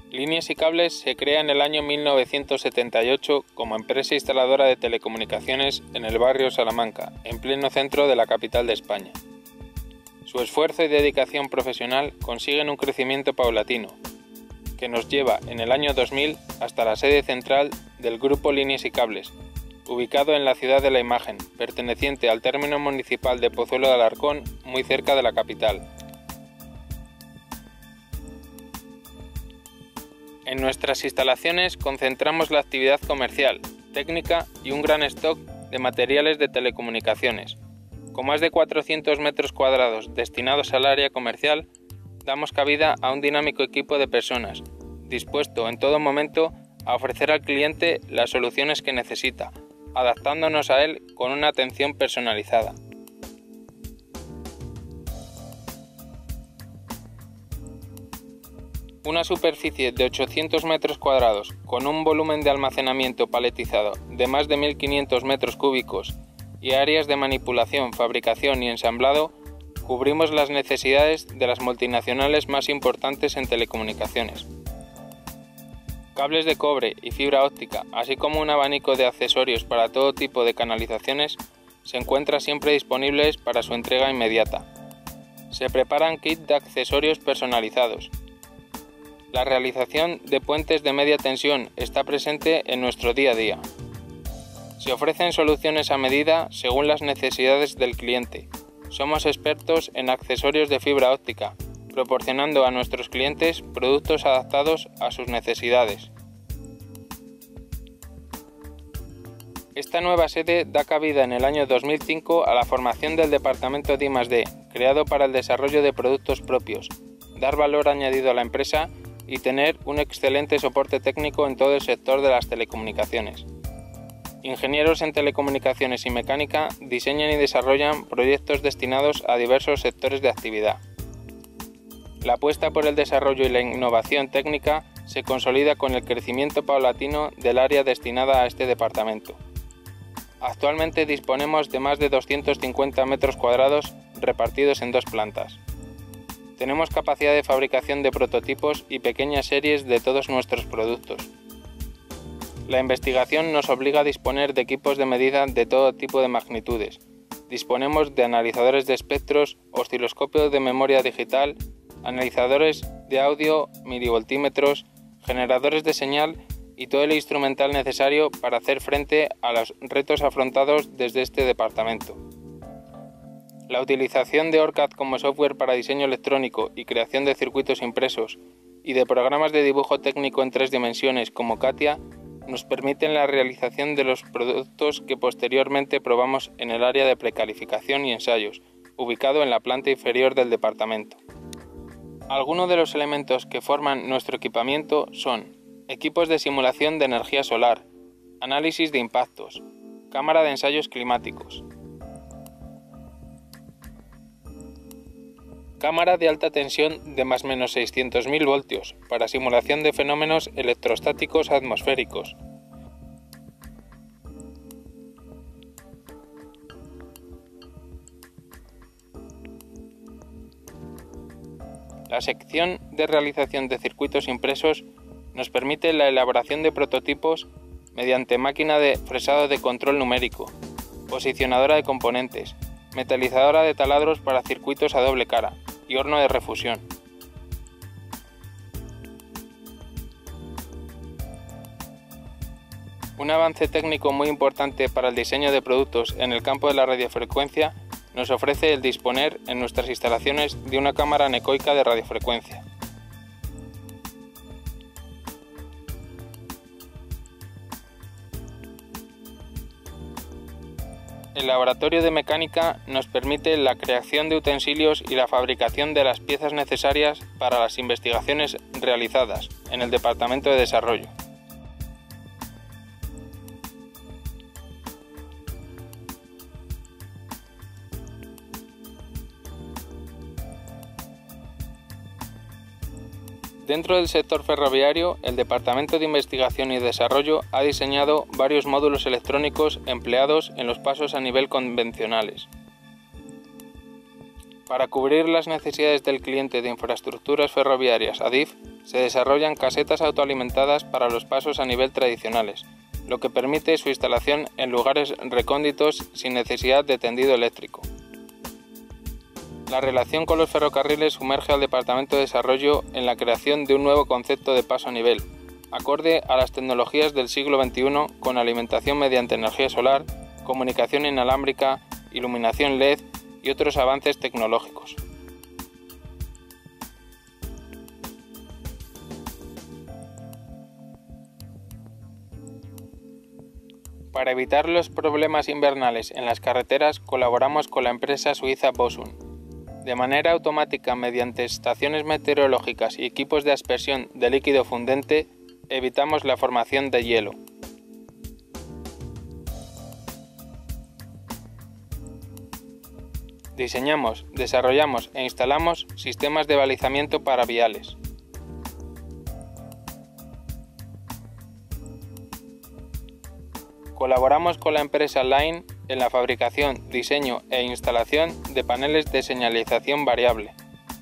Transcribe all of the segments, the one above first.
Líneas y Cables se crea en el año 1978 como empresa instaladora de telecomunicaciones en el barrio Salamanca, en pleno centro de la capital de España. Su esfuerzo y dedicación profesional consiguen un crecimiento paulatino, que nos lleva en el año 2000 hasta la sede central del Grupo Líneas y Cables, ubicado en la Ciudad de la Imagen, perteneciente al término municipal de Pozuelo de Alarcón, muy cerca de la capital. En nuestras instalaciones concentramos la actividad comercial, técnica y un gran stock de materiales de telecomunicaciones. Con más de 400 metros cuadrados destinados al área comercial, damos cabida a un dinámico equipo de personas, dispuesto en todo momento a ofrecer al cliente las soluciones que necesita, adaptándonos a él con una atención personalizada. Una superficie de 800 metros cuadrados con un volumen de almacenamiento paletizado de más de 1.500 metros cúbicos y áreas de manipulación, fabricación y ensamblado, cubrimos las necesidades de las multinacionales más importantes en telecomunicaciones. Cables de cobre y fibra óptica, así como un abanico de accesorios para todo tipo de canalizaciones, se encuentran siempre disponibles para su entrega inmediata. Se preparan kits de accesorios personalizados. La realización de puentes de media tensión está presente en nuestro día a día. Se ofrecen soluciones a medida según las necesidades del cliente. Somos expertos en accesorios de fibra óptica, proporcionando a nuestros clientes productos adaptados a sus necesidades. Esta nueva sede da cabida en el año 2005 a la formación del departamento de I+D, creado para el desarrollo de productos propios, dar valor añadido a la empresa y tener un excelente soporte técnico en todo el sector de las telecomunicaciones. Ingenieros en telecomunicaciones y mecánica diseñan y desarrollan proyectos destinados a diversos sectores de actividad. La apuesta por el desarrollo y la innovación técnica se consolida con el crecimiento paulatino del área destinada a este departamento. Actualmente disponemos de más de 250 metros cuadrados repartidos en 2 plantas. Tenemos capacidad de fabricación de prototipos y pequeñas series de todos nuestros productos. La investigación nos obliga a disponer de equipos de medida de todo tipo de magnitudes. Disponemos de analizadores de espectros, osciloscopios de memoria digital, analizadores de audio, milivoltímetros, generadores de señal y todo el instrumental necesario para hacer frente a los retos afrontados desde este departamento. La utilización de ORCAD como software para diseño electrónico y creación de circuitos impresos y de programas de dibujo técnico en 3 dimensiones como CATIA nos permiten la realización de los productos que posteriormente probamos en el área de precalificación y ensayos, ubicado en la planta inferior del departamento. Algunos de los elementos que forman nuestro equipamiento son equipos de simulación de energía solar, análisis de impactos, cámara de ensayos climáticos, cámara de alta tensión de más o menos 600.000 voltios para simulación de fenómenos electrostáticos atmosféricos. La sección de realización de circuitos impresos nos permite la elaboración de prototipos mediante máquina de fresado de control numérico, posicionadora de componentes, metalizadora de taladros para circuitos a doble cara y horno de refusión. Un avance técnico muy importante para el diseño de productos en el campo de la radiofrecuencia nos ofrece el disponer en nuestras instalaciones de una cámara anecoica de radiofrecuencia. El laboratorio de mecánica nos permite la creación de utensilios y la fabricación de las piezas necesarias para las investigaciones realizadas en el Departamento de Desarrollo. Dentro del sector ferroviario, el Departamento de Investigación y Desarrollo ha diseñado varios módulos electrónicos empleados en los pasos a nivel convencionales. Para cubrir las necesidades del cliente de infraestructuras ferroviarias ADIF, se desarrollan casetas autoalimentadas para los pasos a nivel tradicionales, lo que permite su instalación en lugares recónditos sin necesidad de tendido eléctrico. La relación con los ferrocarriles sumerge al Departamento de Desarrollo en la creación de un nuevo concepto de paso a nivel, acorde a las tecnologías del siglo XXI con alimentación mediante energía solar, comunicación inalámbrica, iluminación LED y otros avances tecnológicos. Para evitar los problemas invernales en las carreteras, colaboramos con la empresa suiza Bosum. De manera automática, mediante estaciones meteorológicas y equipos de aspersión de líquido fundente, evitamos la formación de hielo. Diseñamos, desarrollamos e instalamos sistemas de balizamiento para viales. Colaboramos con la empresa Line en la fabricación, diseño e instalación de paneles de señalización variable.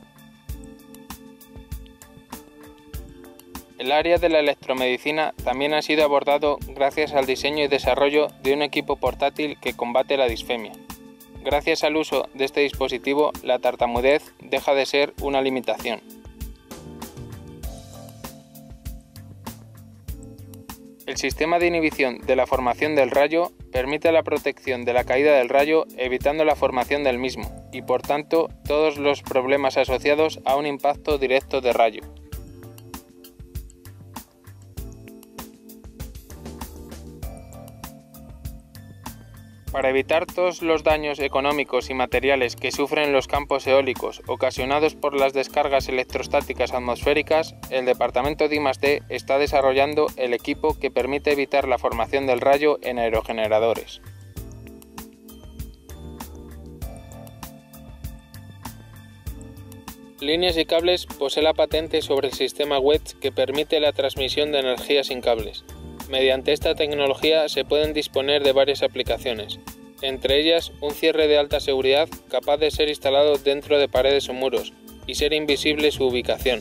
El área de la electromedicina también ha sido abordado gracias al diseño y desarrollo de un equipo portátil que combate la disfemia. Gracias al uso de este dispositivo, la tartamudez deja de ser una limitación. El sistema de inhibición de la formación del rayo permite la protección de la caída del rayo evitando la formación del mismo y por tanto todos los problemas asociados a un impacto directo de rayo. Para evitar todos los daños económicos y materiales que sufren los campos eólicos ocasionados por las descargas electrostáticas atmosféricas, el departamento de I+D está desarrollando el equipo que permite evitar la formación del rayo en aerogeneradores. Líneas y Cables posee la patente sobre el sistema WETS que permite la transmisión de energía sin cables. Mediante esta tecnología se pueden disponer de varias aplicaciones, entre ellas un cierre de alta seguridad capaz de ser instalado dentro de paredes o muros y ser invisible su ubicación.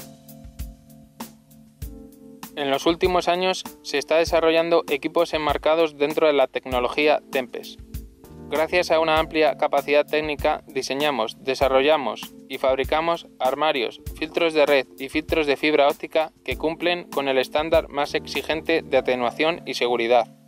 En los últimos años se está desarrollando equipos enmarcados dentro de la tecnología Tempest. Gracias a una amplia capacidad técnica diseñamos, desarrollamos y fabricamos armarios, filtros de red y filtros de fibra óptica que cumplen con el estándar más exigente de atenuación y seguridad.